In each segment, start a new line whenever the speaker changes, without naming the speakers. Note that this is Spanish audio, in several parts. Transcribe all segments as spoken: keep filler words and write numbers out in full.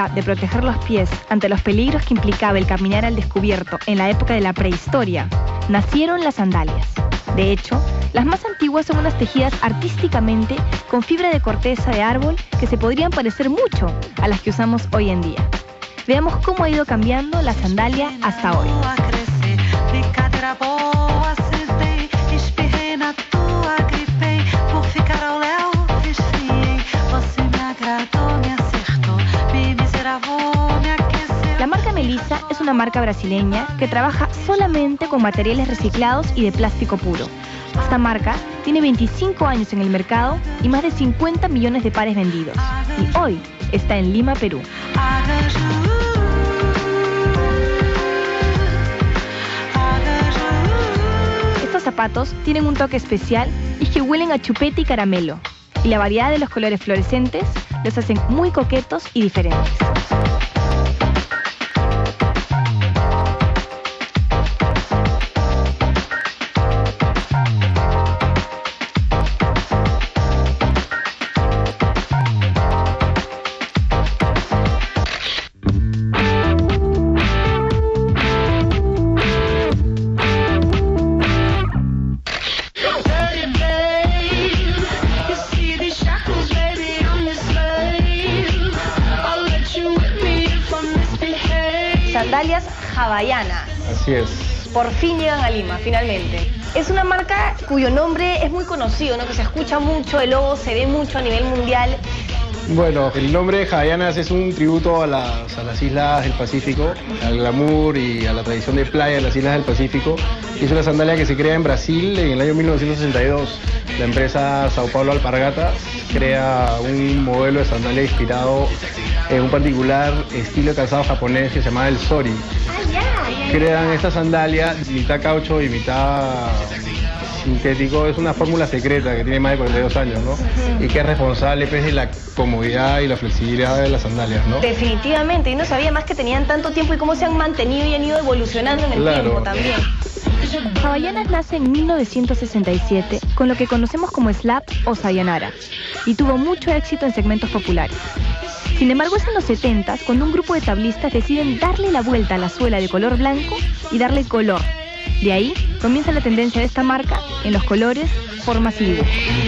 necesidad de proteger los pies ante los peligros que implicaba el caminar al descubierto en la época de la prehistoria, nacieron las sandalias. De hecho, las más antiguas son unas tejidas artísticamente con fibra de corteza de árbol que se podrían parecer mucho a las que usamos hoy en día. Veamos cómo ha ido cambiando la sandalia hasta hoy. La marca Melissa es una marca brasileña que trabaja solamente con materiales reciclados y de plástico puro. Esta marca tiene veinticinco años en el mercado y más de cincuenta millones de pares vendidos. Y hoy está en Lima, Perú. Estos zapatos tienen un toque especial y es que huelen a chupete y caramelo. Y la variedad de los colores fluorescentes los hacen muy coquetos y diferentes. Sandalias hawaianas.
Así es.
Por fin llegan a Lima, finalmente. Es una marca cuyo nombre es muy conocido, ¿no? Que se escucha mucho, el logo se ve mucho a nivel mundial.
Bueno, el nombre de Hawaianas es un tributo a las, a las islas del Pacífico, al glamour y a la tradición de playa de las islas del Pacífico. Es una sandalia que se crea en Brasil en el año mil novecientos sesenta y dos. La empresa Sao Paulo Alpargatas crea un modelo de sandalia inspirado en un particular estilo de calzado japonés que se llama el sori. Crean esta sandalia mitad caucho y mitad sintético. Es una fórmula secreta que tiene más de cuarenta y dos años, ¿no? Uh-huh. Y que es responsable pues, de la comodidad y la flexibilidad de las sandalias, ¿no?
Definitivamente, y no sabía más que tenían tanto tiempo y cómo se han mantenido y han ido evolucionando en el
claro.
tiempo también. Hawaianas nace en mil novecientos sesenta y siete con lo que conocemos como slap o sayonara y tuvo mucho éxito en segmentos populares. Sin embargo, es en los setentas cuando un grupo de tablistas deciden darle la vuelta a la suela de color blanco y darle color. De ahí comienza la tendencia de esta marca en los colores, formas y dibujos.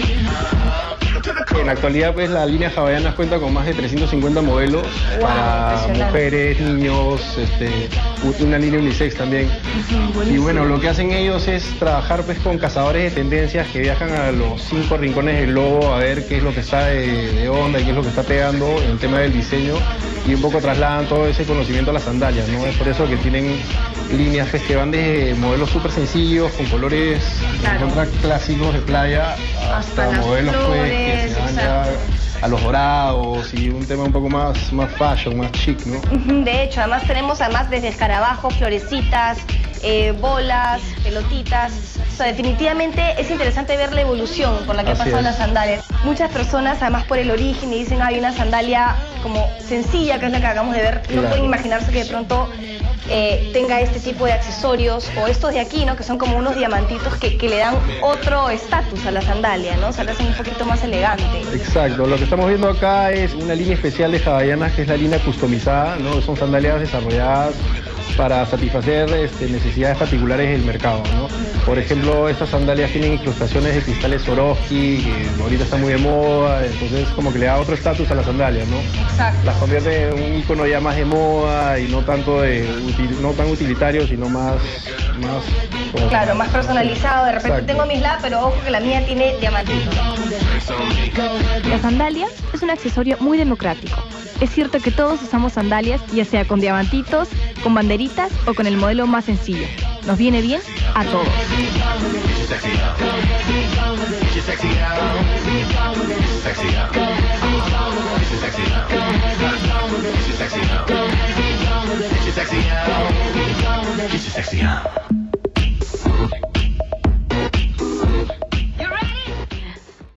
En la actualidad, pues, la línea Hawaianas cuenta con más de trescientos cincuenta modelos wow, para mujeres, niños, este, una línea unisex también. Uh-huh, y bueno, lo que hacen ellos es trabajar pues, con cazadores de tendencias que viajan a los cinco rincones del globo a ver qué es lo que está de, de onda y qué es lo que está pegando en el tema del diseño y un poco trasladan todo ese conocimiento a las sandalias, ¿no? Es por eso que tienen líneas pues, que van de modelos súper sencillos, con colores claro. clásicos de playa, hasta, hasta modelos pues, que se van ya a los dorados y un tema un poco más, más fashion, más chic, ¿no?
De hecho, además tenemos además desde escarabajos, florecitas, eh, bolas, pelotitas. O sea, definitivamente es interesante ver la evolución por la que ha pasado las sandalias. Muchas personas, además por el origen, y dicen, hay una sandalia como sencilla, que es la que acabamos de ver, no claro. pueden imaginarse que de pronto eh, tenga este tipo de accesorios, o estos de aquí, ¿no? Que son como unos diamantitos que, que le dan otro estatus a la sandalia, ¿no? O sea, la hacen un poquito más elegante.
Exacto, lo que estamos viendo acá es una línea especial de Hawaianas, que es la línea customizada, ¿no? Son sandalias desarrolladas para satisfacer este, necesidades particulares del mercado, ¿no? Por ejemplo, estas sandalias tienen incrustaciones de cristales Swarovski, que ahorita está muy de moda, entonces como que le da otro estatus a las sandalias, ¿no?
Exacto.
Las convierte en un icono ya más de moda y no tanto de util, no tan utilitario, sino más... más
claro, como, más personalizado. De repente exacto. tengo mi slab, pero ojo que la mía tiene diamantitos. La sandalia es un accesorio muy democrático. Es cierto que todos usamos sandalias, ya sea con diamantitos, con banderitas o con el modelo más sencillo. Nos viene bien a todos. Sexy,